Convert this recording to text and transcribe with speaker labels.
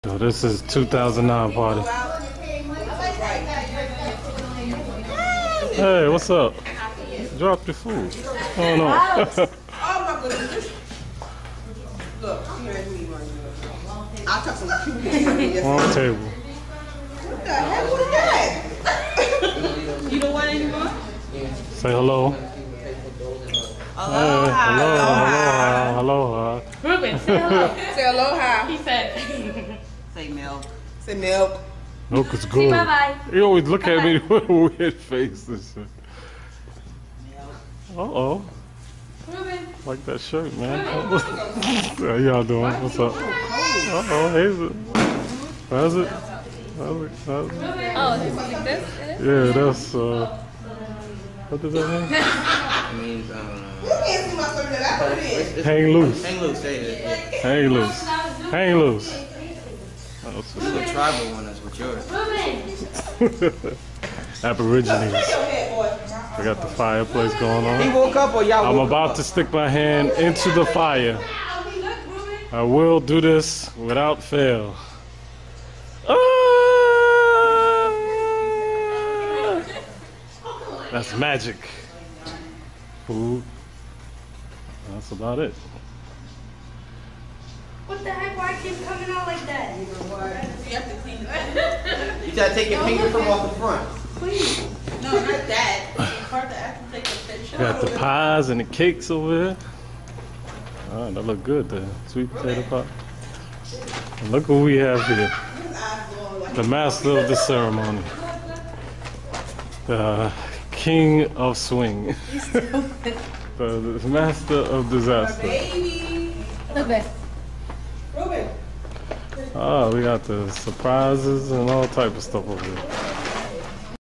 Speaker 1: So this is 2009 party. Hey, what's up? Drop your food. What's going on?
Speaker 2: Oh my goodness. Look, here's me right here. I'll talk some cute.
Speaker 1: On the table.
Speaker 2: What the heck was that? You don't want any more?
Speaker 1: Say hello.
Speaker 2: Aloha.
Speaker 1: Hey, aloha.
Speaker 3: Ruben, say hello.
Speaker 2: Say aloha.
Speaker 3: He said.
Speaker 2: Say milk. Say milk.
Speaker 1: Milk is good.
Speaker 3: Say bye-bye.
Speaker 1: You always look at me with a weird face and shit. Uh-oh.
Speaker 3: Ruben.
Speaker 1: Like that shirt, man. How y'all doing? What's up? Uh-oh, Hazel. How's it?
Speaker 3: Oh, like this?
Speaker 1: Yeah, that's, what does that mean?
Speaker 4: It means,
Speaker 1: Hang loose.
Speaker 4: hang loose, say it. Yeah.
Speaker 1: Hang loose. Hang loose. Oh,
Speaker 4: This is a tribal one, that's what yours.
Speaker 1: Aborigines. We got the fireplace going
Speaker 4: He
Speaker 1: on.
Speaker 4: woke up or y'all
Speaker 1: I'm
Speaker 4: woke
Speaker 1: about
Speaker 4: up?
Speaker 1: to stick my hand into the fire. I will do this without fail. Ah! That's magic. Food. That's about it.
Speaker 3: What the heck? Why keep coming out like that?
Speaker 2: You have to clean it.
Speaker 4: You gotta take your finger from off the front.
Speaker 3: Please.
Speaker 2: No, not that. Part that I can take a picture.
Speaker 1: Got the pies and the cakes over there. Oh, that look good, the sweet potato pie. And look who we have here. The master of the ceremony. The king of swing. The master of disaster.
Speaker 2: Baby.
Speaker 3: Ruben.
Speaker 2: Ruben.
Speaker 1: Oh, we got the surprises and all type of stuff over here.